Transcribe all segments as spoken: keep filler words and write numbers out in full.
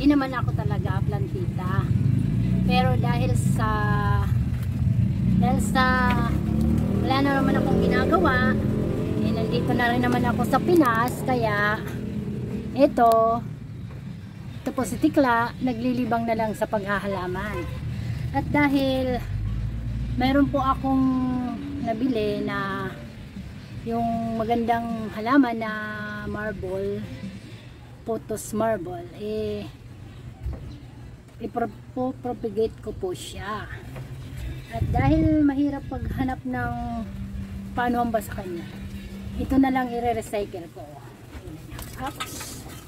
Hindi naman ako talaga plantita. Pero dahil sa dahil sa wala na naman akong ginagawa, eh, nandito na rin naman ako sa Pinas, kaya ito ito po si Tikla, naglilibang na lang sa paghahalaman. At dahil mayroon po akong nabili na yung magandang halaman na marble, pothos marble, eh ipropagate ko po siya. At dahil mahirap paghanap ng paano ang sa kanya, ito na lang i-recycle ko. Oops.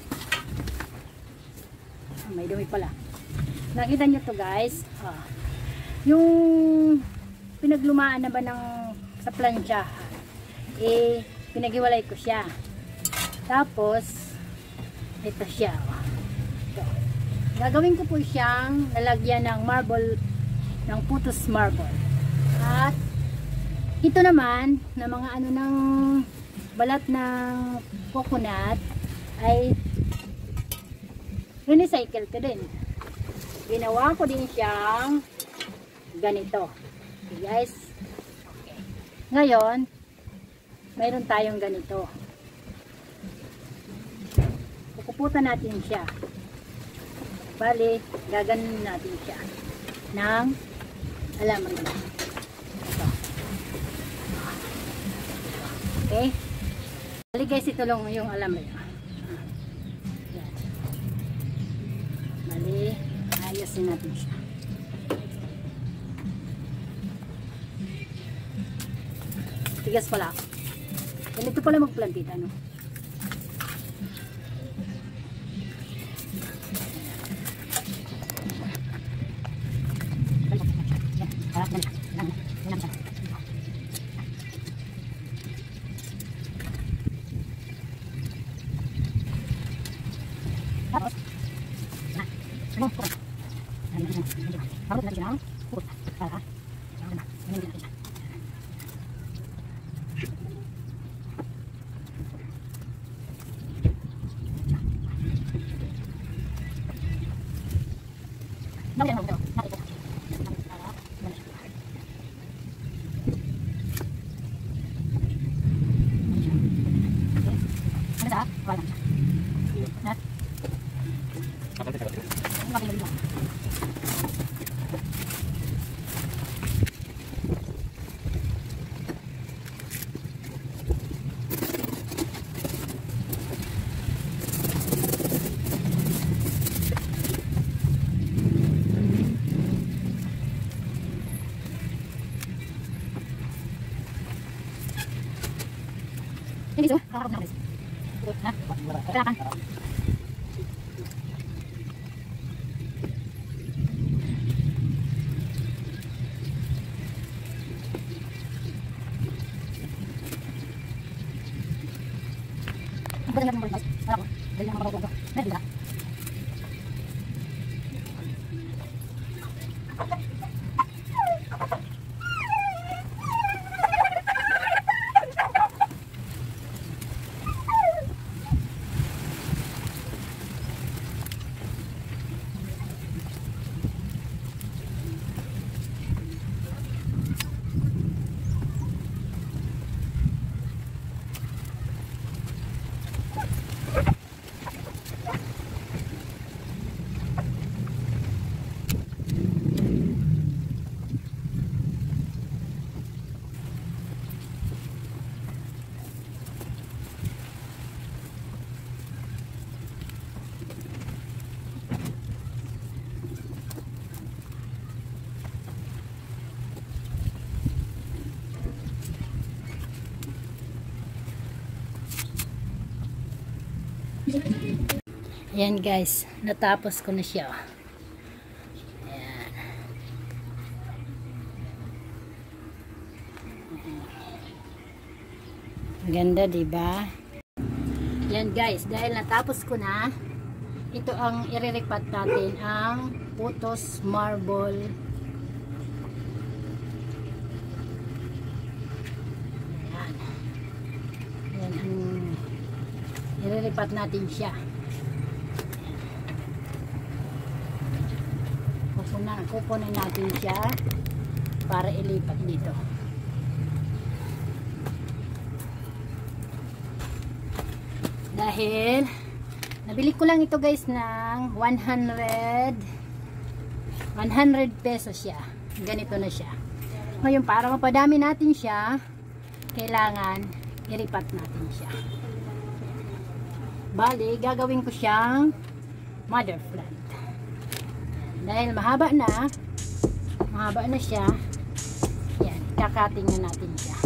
May dumi pala. Nakita nyo to guys, ah, yung pinaglumaan na ba ng sa plansyahan, eh pinagiwalay ko siya. Tapos ito siya, oh. Ito. Gagawin ko po siyang lalagyan ng marble, ng pothos marble. At ito naman na mga ano ng balat ng coconut ay recycle ko din. Ginawa ko din siyang ganito. Okay guys. Okay. Ngayon, mayroon tayong ganito. Puputan natin siya. Bali, gaganin natin siya ng alaman nila. Ito. Okay. Bali guys, ito lang yung alaman nila. Bali, ayasin natin siya. Tigas pala. Ganito pala magplantita, no? Ini tuh, kalau aku nah, silakan. Boleh nggak boleh guys? Kalau dari yang mau bawa, nah juga. Ayan guys, natapos ko na siya. Ayan. Ganda, diba? Ayan guys, dahil natapos ko na, ito ang iriripat natin, ang pothos marble. Ayan. Ayan ang iriripat natin siya. na, kukunin natin siya para ilipat dito. Dahil nabili ko lang ito guys ng one hundred pesos siya. Ganito na siya. Ngayon para mapadami natin siya, kailangan iripat natin siya. Bali, gagawin ko siyang mother plant. Dahil mahaba na, mahaba na siya, yan, kakating na natin siya.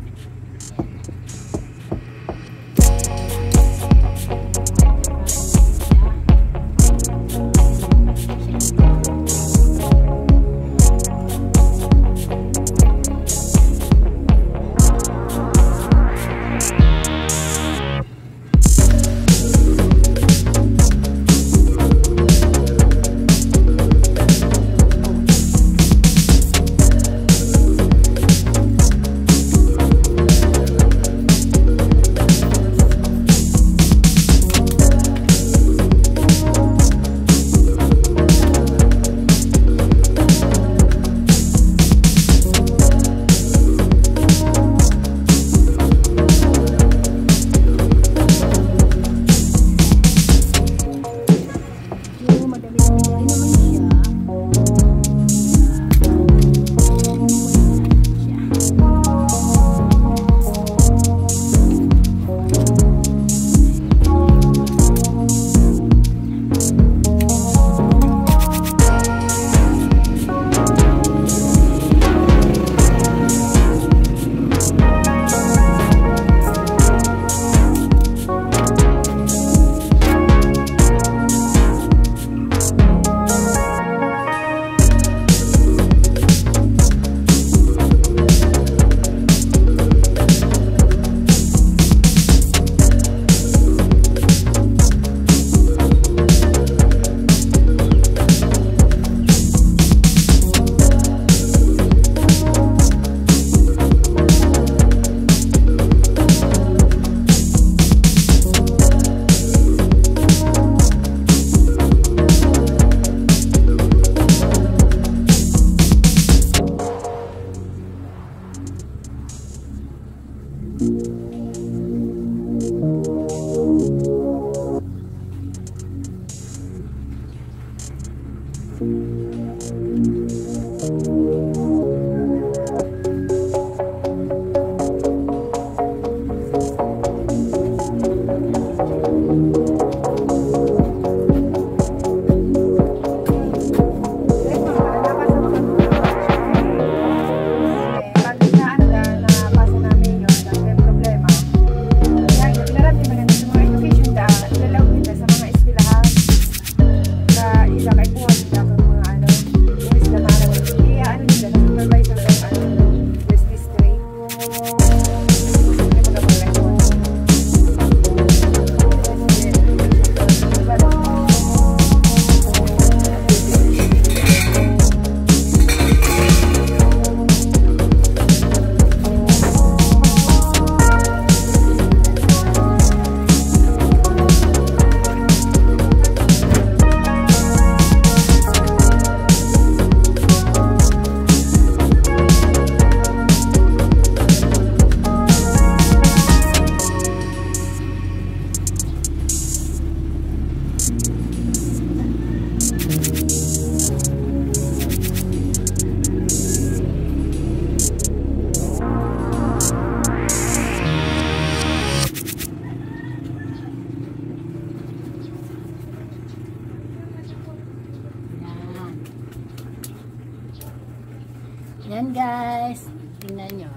Yan guys, tingnan nyo.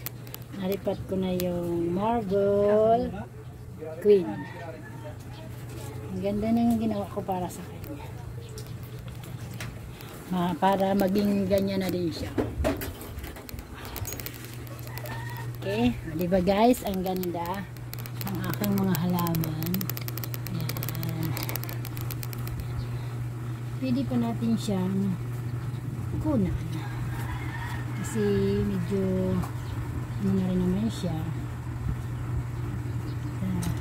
Nalipat ko na yung marble queen. Ang ganda na yung ginawa ko para sa kanya. Ma, para maging ganyan na din siya. Okay, di ba guys, ang ganda ng aking mga halaman. Yan. Pwede pa natin siyang kunan. Kasi medyo ano na rin naman siya. Uh,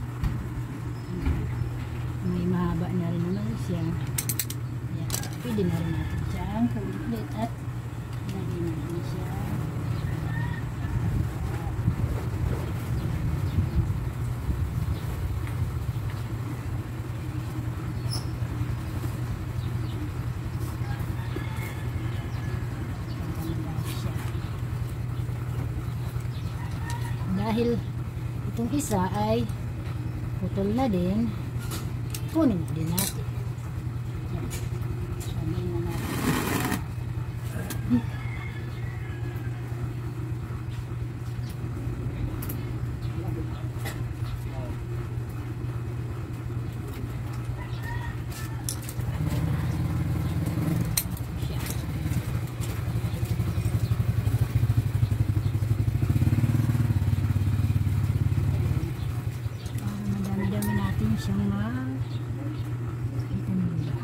may mahaba na rin naman siya. Yan. Pwede na Dahil itong isa ay putol na din, kunin din natin. Sabihin na natin. Siyang mag ito nila.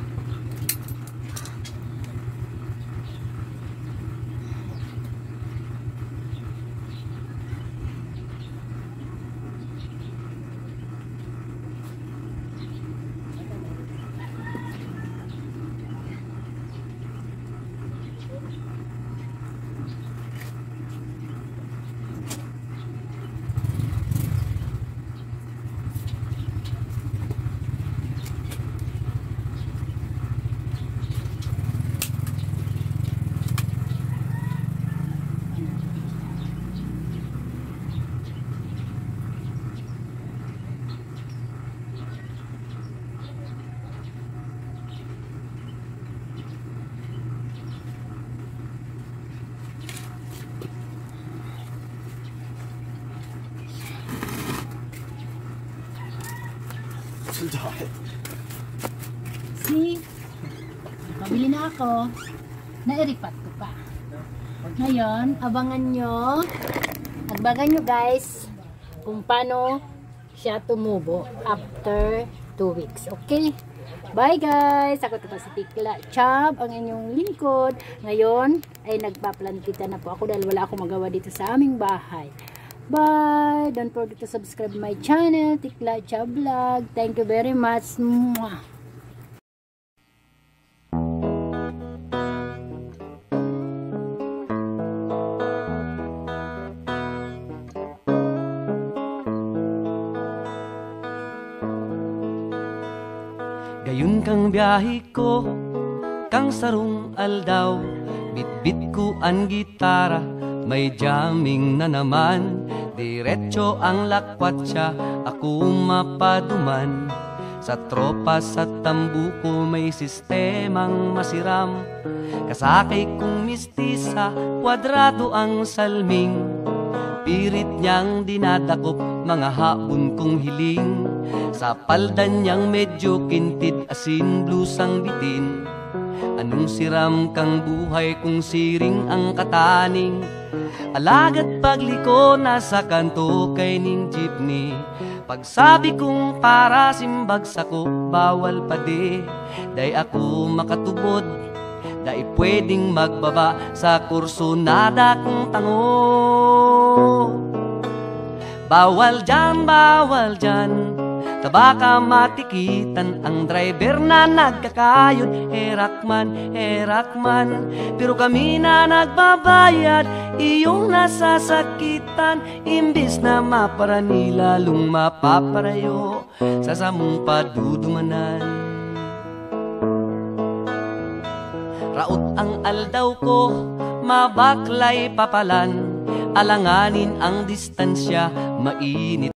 See? Pabili na ako. Nairipat ko pa. Ngayon, abangan nyo. Abangan nyo guys kung paano siya tumubo after two weeks. Okay? Bye guys! Ako ito pa si Tikla Chab, ang inyong lingkod. Ngayon ay nagpaplantita na po ako dahil wala akong magawa dito sa aming bahay. Bye! Don't forget to subscribe my channel, Tikla Chab Vlog. Thank you very much. Mwah! Gayun kang biyahe ko, kang sarong aldaw, bitbit ko ang gitara, may jamming na naman. Diretso ang lakwat siya, ako mapaduman. Sa tropa sa tambuko may sistemang masiram. Kasakay kong mistisa, kwadrado ang salming. Pirit niyang dinadakop, mga haon kong hiling. Sa paldan niyang medyo kintid, asin blusang bitin. Anong siram kang buhay kung siring ang kataning? Alagad pagliko nasa kanto kay ning jeepney. Pagsabi kong para simbag sako, bawal pa di. Day ako makatubod, day pwedeng magbaba sa kurso nada kong tango. Bawal dyan, bawal dyan, tabaka matikitan ang driver na nagkakayod. Herakman, herakman, pero kami na nagbabayad, iyong nasasakitan. Imbis na maparani, lalong mapaparayo sa samong padudumanan. Raot ang aldaw ko, mabaklay papalan. Alanganin ang distansya, mainit